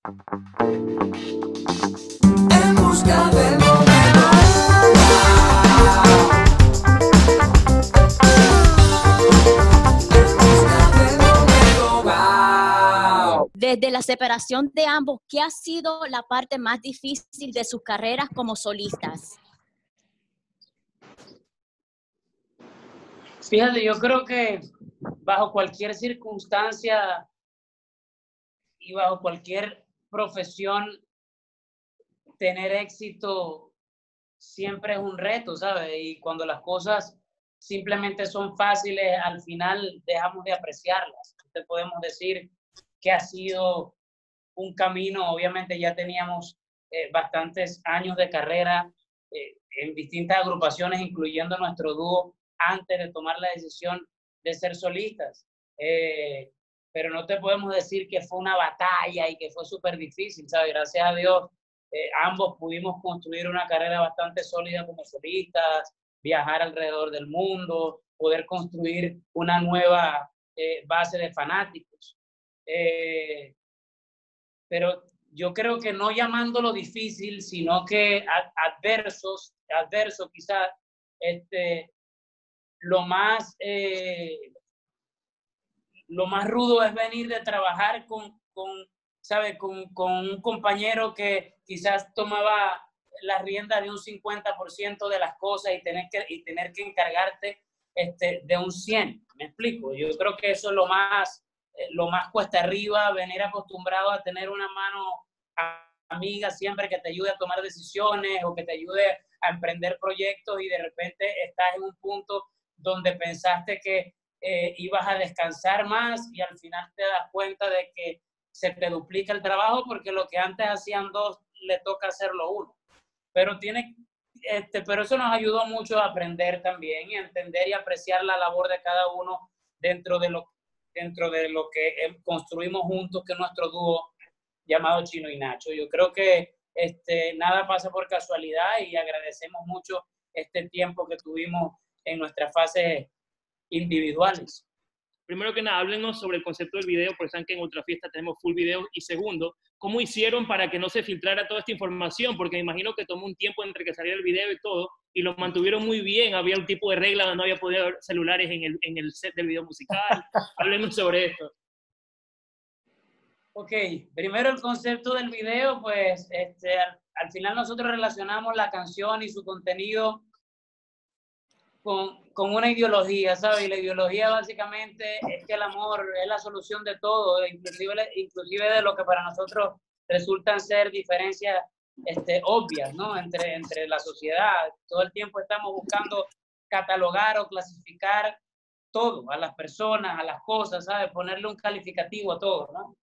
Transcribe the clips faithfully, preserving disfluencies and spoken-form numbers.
En busca del momento. En busca del momento. Wow. Desde la separación de ambos, ¿qué ha sido la parte más difícil de sus carreras como solistas? Fíjate, yo creo que bajo cualquier circunstancia y bajo cualquier profesión, tener éxito siempre es un reto, ¿sabes? Y cuando las cosas simplemente son fáciles, al final dejamos de apreciarlas. Te podemos decir que ha sido un camino, obviamente ya teníamos eh, bastantes años de carrera eh, en distintas agrupaciones, incluyendo nuestro dúo, antes de tomar la decisión de ser solistas. Eh, pero no te podemos decir que fue una batalla y que fue súper difícil, ¿sabes? Gracias a Dios, eh, ambos pudimos construir una carrera bastante sólida como solistas, viajar alrededor del mundo, poder construir una nueva eh, base de fanáticos. Eh, pero yo creo que no llamándolo difícil, sino que adversos, adverso quizás, este, lo más, eh, lo más rudo es venir de trabajar con, con ¿sabe? Con, con un compañero que quizás tomaba la rienda de un cincuenta por ciento de las cosas y tener que, y tener que encargarte este, de un cien. ¿Me explico? Yo creo que eso es lo más, eh, lo más cuesta arriba, venir acostumbrado a tener una mano amiga siempre que te ayude a tomar decisiones o que te ayude a emprender proyectos y de repente estás en un punto donde pensaste que eh, ibas a descansar más y al final te das cuenta de que se te duplica el trabajo porque lo que antes hacían dos le toca hacerlo uno. Pero, tiene, este, pero eso nos ayudó mucho a aprender también y a entender y apreciar la labor de cada uno dentro de lo, dentro de lo que construimos juntos, que es nuestro dúo llamado Chino y Nacho. Yo creo que este, nada pasa por casualidad y agradecemos mucho este tiempo que tuvimos en nuestras fases individuales. Primero que nada, háblenos sobre el concepto del video, porque saben que en Ultra Fiesta tenemos full video. Y segundo, ¿cómo hicieron para que no se filtrara toda esta información? Porque me imagino que tomó un tiempo entre que saliera el video y todo, y lo mantuvieron muy bien. Había un tipo de regla donde no había podido haber celulares en el, en el set del video musical. Háblenos sobre esto. Ok, primero el concepto del video, pues este, al, al final nosotros relacionamos la canción y su contenido con, con una ideología, ¿sabes? Y la ideología básicamente es que el amor es la solución de todo, inclusive, inclusive de lo que para nosotros resultan ser diferencias este, obvias, ¿no? Entre, entre la sociedad. Todo el tiempo estamos buscando catalogar o clasificar todo, a las personas, a las cosas, ¿sabes? Ponerle un calificativo a todo, ¿no?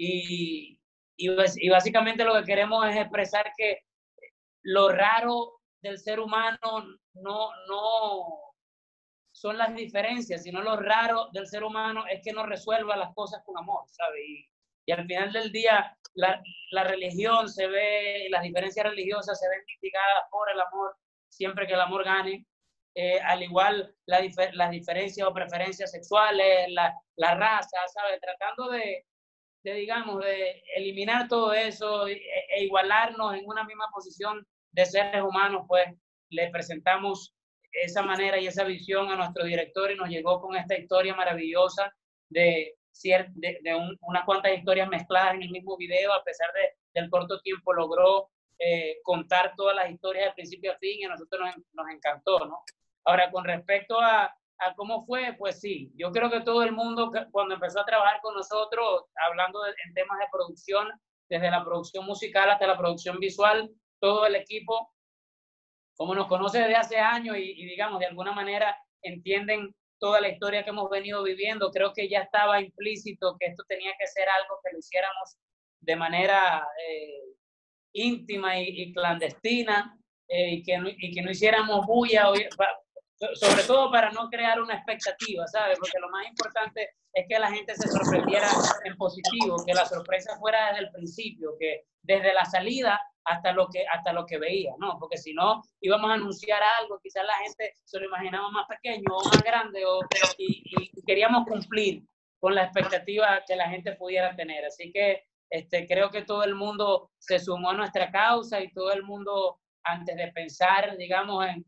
Y, y, y básicamente lo que queremos es expresar que lo raro del ser humano no, no son las diferencias, sino lo raro del ser humano es que no resuelva las cosas con amor, ¿sabes? Y, y al final del día la, la religión se ve, las diferencias religiosas se ven mitigadas por el amor, siempre que el amor gane. Eh, al igual la, las diferencias o preferencias sexuales, la, la raza, ¿sabes? Tratando de de, digamos, de eliminar todo eso e, e igualarnos en una misma posición de seres humanos, pues le presentamos esa manera y esa visión a nuestro director y nos llegó con esta historia maravillosa de, de, de un, unas cuantas historias mezcladas en el mismo video. A pesar de, del corto tiempo logró eh, contar todas las historias de principio a fin y a nosotros nos, nos encantó, ¿no? Ahora, con respecto a, a cómo fue, pues sí, yo creo que todo el mundo cuando empezó a trabajar con nosotros, hablando de, en temas de producción, desde la producción musical hasta la producción visual, todo el equipo, como nos conoce desde hace años y, y digamos, de alguna manera entienden toda la historia que hemos venido viviendo, creo que ya estaba implícito que esto tenía que ser algo que lo hiciéramos de manera eh, íntima y, y clandestina, eh, y, que no, y que no hiciéramos bulla, o, sobre todo para no crear una expectativa, ¿sabes? Porque lo más importante es que la gente se sorprendiera en positivo, que la sorpresa fuera desde el principio, que desde la salida hasta lo que, hasta lo que veía, ¿no? Porque si no, íbamos a anunciar algo, quizás la gente se lo imaginaba más pequeño o más grande, o, y, y queríamos cumplir con la expectativa que la gente pudiera tener. Así que Este, creo que todo el mundo se sumó a nuestra causa y todo el mundo, antes de pensar, digamos, en,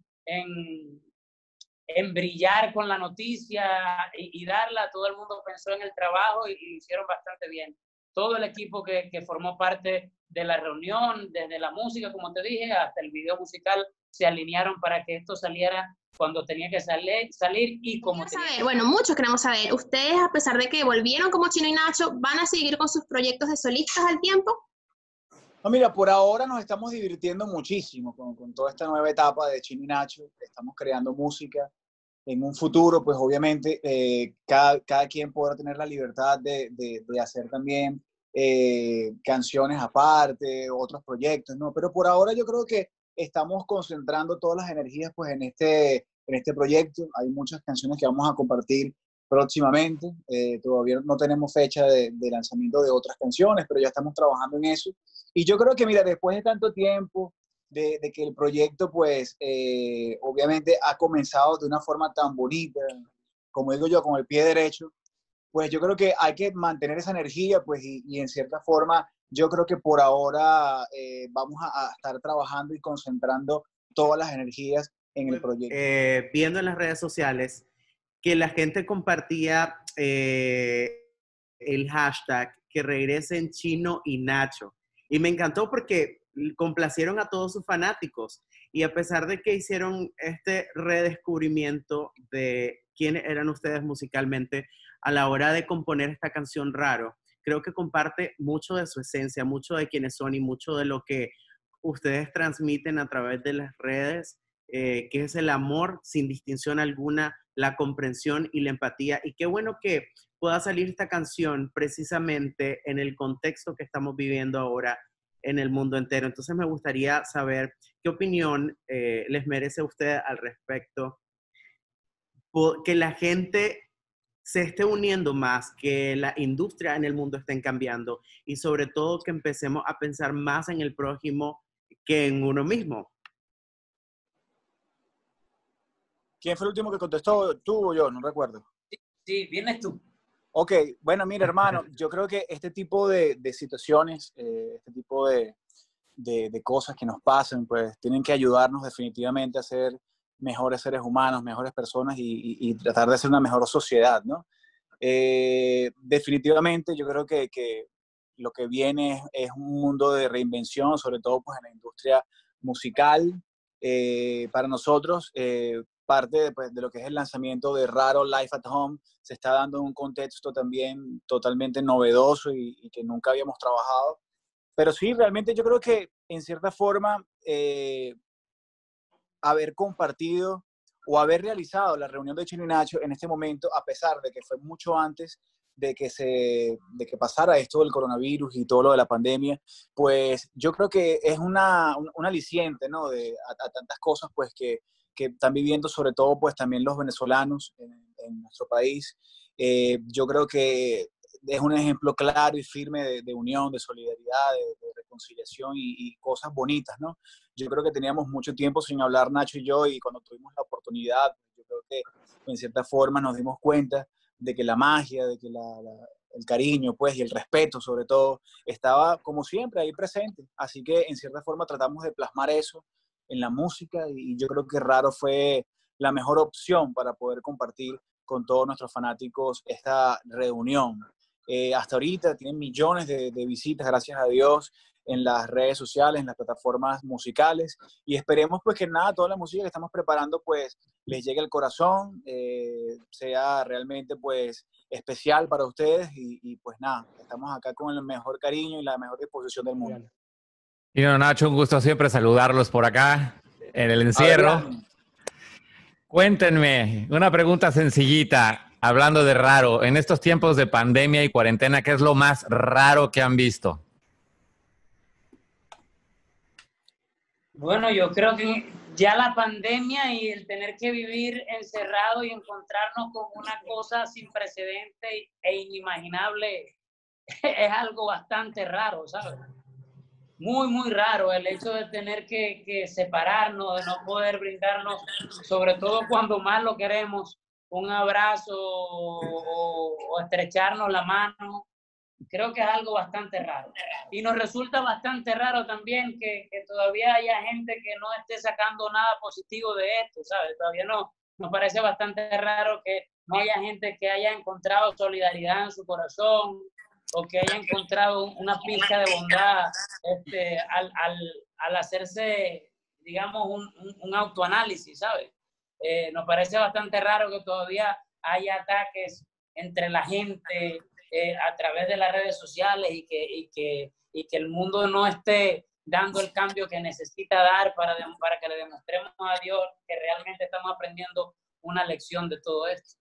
en, en brillar con la noticia y, y darla, todo el mundo pensó en el trabajo y, y lo hicieron bastante bien. Todo el equipo que, que formó parte de la reunión, desde la música, como te dije, hasta el video musical, se alinearon para que esto saliera cuando tenía que salir, salir y como tenía saber, que bueno, muchos queremos saber, ustedes a pesar de que volvieron como Chino y Nacho, ¿van a seguir con sus proyectos de solistas al tiempo? No, mira, por ahora nos estamos divirtiendo muchísimo con, con toda esta nueva etapa de Chino y Nacho. Estamos creando música. En un futuro, pues obviamente, eh, cada, cada quien podrá tener la libertad de, de, de hacer también eh, canciones aparte, otros proyectos, ¿no? Pero por ahora yo creo que estamos concentrando todas las energías pues en este, en este proyecto. Hay muchas canciones que vamos a compartir próximamente. Eh, todavía no tenemos fecha de, de lanzamiento de otras canciones, pero ya estamos trabajando en eso. Y yo creo que, mira, después de tanto tiempo, de, de que el proyecto, pues, eh, obviamente ha comenzado de una forma tan bonita, como digo yo, con el pie derecho, pues yo creo que hay que mantener esa energía, pues, y, y en cierta forma, yo creo que por ahora eh, vamos a, a estar trabajando y concentrando todas las energías en el proyecto. Eh, viendo en las redes sociales que la gente compartía eh, el hashtag que regresen Chino y Nacho. Y me encantó porque complacieron a todos sus fanáticos. Y a pesar de que hicieron este redescubrimiento de quiénes eran ustedes musicalmente a la hora de componer esta canción Raro, creo que comparte mucho de su esencia, mucho de quiénes son y mucho de lo que ustedes transmiten a través de las redes, eh, que es el amor sin distinción alguna, la comprensión y la empatía. Y qué bueno que pueda salir esta canción precisamente en el contexto que estamos viviendo ahora en el mundo entero. Entonces me gustaría saber qué opinión eh, les merece a usted al respecto, que la gente se esté uniendo más, que la industria en el mundo estén cambiando y sobre todo que empecemos a pensar más en el prójimo que en uno mismo. ¿Quién fue el último que contestó? ¿Tú o yo? No recuerdo. Sí, sí, vienes tú. Ok, bueno, mira, hermano, yo creo que este tipo de, de situaciones, eh, este tipo de, de, de cosas que nos pasan, pues tienen que ayudarnos definitivamente a ser mejores seres humanos, mejores personas y, y, y tratar de ser una mejor sociedad, ¿no? Eh, definitivamente yo creo que, que lo que viene es, es un mundo de reinvención, sobre todo pues en la industria musical. Eh, para nosotros, eh, parte de, pues, de lo que es el lanzamiento de Raro Live at Home se está dando en un contexto también totalmente novedoso y, y que nunca habíamos trabajado. Pero sí, realmente yo creo que en cierta forma eh, haber compartido o haber realizado la reunión de Chino y Nacho en este momento, a pesar de que fue mucho antes de que, se, de que pasara esto del coronavirus y todo lo de la pandemia, pues yo creo que es una, un, un aliciente, ¿no? De, a, a tantas cosas pues que, que están viviendo sobre todo pues también los venezolanos en, en nuestro país. Eh, yo creo que es un ejemplo claro y firme de, de unión, de solidaridad, de, de reconciliación y, y cosas bonitas, ¿no? Yo creo que teníamos mucho tiempo sin hablar Nacho y yo y cuando tuvimos la oportunidad, yo creo que en cierta forma nos dimos cuenta de que la magia, de que la, la, el cariño pues y el respeto sobre todo estaba como siempre ahí presente. Así que en cierta forma tratamos de plasmar eso en la música y yo creo que Raro fue la mejor opción para poder compartir con todos nuestros fanáticos esta reunión. Eh, hasta ahorita tienen millones de, de visitas, gracias a Dios, en las redes sociales, en las plataformas musicales y esperemos pues que nada, toda la música que estamos preparando pues les llegue al corazón, eh, sea realmente pues especial para ustedes y, y pues nada, estamos acá con el mejor cariño y la mejor disposición del mundo. Y no, Nacho, un gusto siempre saludarlos por acá en el encierro. Adrián. Cuéntenme, una pregunta sencillita, hablando de raro, en estos tiempos de pandemia y cuarentena, ¿qué es lo más raro que han visto? Bueno, yo creo que ya la pandemia y el tener que vivir encerrado y encontrarnos con una cosa sin precedente e inimaginable es algo bastante raro, ¿sabes? Muy, muy raro el hecho de tener que, que separarnos, de no poder brindarnos, sobre todo cuando más lo queremos, un abrazo o, o estrecharnos la mano. creo que es algo bastante raro. Y nos resulta bastante raro también que, que todavía haya gente que no esté sacando nada positivo de esto, ¿sabes? Todavía no, nos parece bastante raro que no haya gente que haya encontrado solidaridad en su corazón o que haya encontrado una pizca de bondad este, al, al, al hacerse, digamos, un, un, un autoanálisis, ¿sabes? Eh, nos parece bastante raro que todavía haya ataques entre la gente eh, a través de las redes sociales y que, y, que, y que el mundo no esté dando el cambio que necesita dar para, para que le demostremos a Dios que realmente estamos aprendiendo una lección de todo esto.